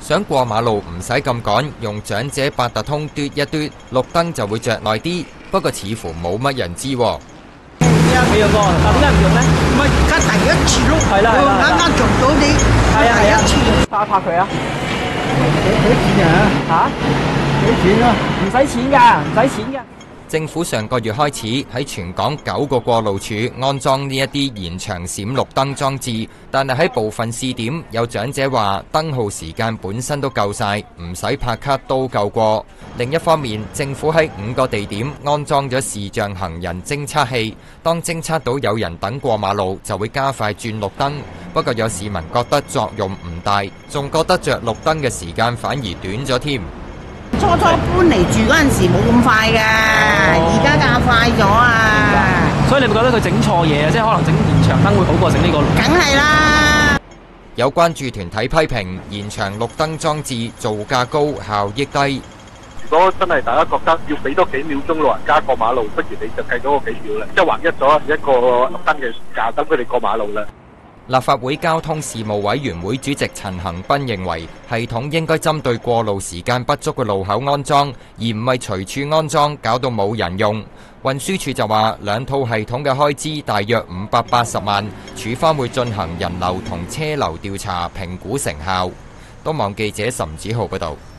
想過馬路唔使咁趕，用長者八達通嘟一嘟，綠燈就會着耐啲。不過似乎冇乜人知喎。 未用過，但點解唔用呢？ 唔係而家第一次咯， 係啦， 啱啱做到你，第一次。 拍一拍佢啊！ 幾錢啊？ 嚇？ 幾錢啊？ 唔使錢㗎，唔使錢㗎。 政府上個月開始喺全港9個過路處安裝呢一啲延長閃綠燈裝置，但係喺部分試點有長者話燈號時間本身都夠晒，唔使拍卡都夠過。另一方面，政府喺5個地點安裝咗視像行人偵測器，當偵測到有人等過馬路，就會加快轉綠燈。不過有市民覺得作用唔大，仲覺得着綠燈嘅時間反而短咗添。 初搬嚟住嗰陣時冇咁快㗎，而家加快咗啊！ 所以你咪覺得佢整錯嘢啊？即係可能整延長燈會好過整呢個？ 梗係啦！ 有關注團體批評延長綠燈裝置造價高、效益低。 如果真係大家覺得要俾多幾秒鐘老人家過馬路，不如你就計多個幾秒啦，即係劃一咗一個綠燈嘅時間，等佢哋過馬路啦。 立法會交通事務委員會主席陳恒鑌認為，系統應該針對過路時間不足嘅路口安裝，而唔係隨處安裝，搞到冇人用。運輸署就話，兩套系統嘅開支大約580萬，署方會進行人流同車流調查，評估成效。東網記者岑子浩報道。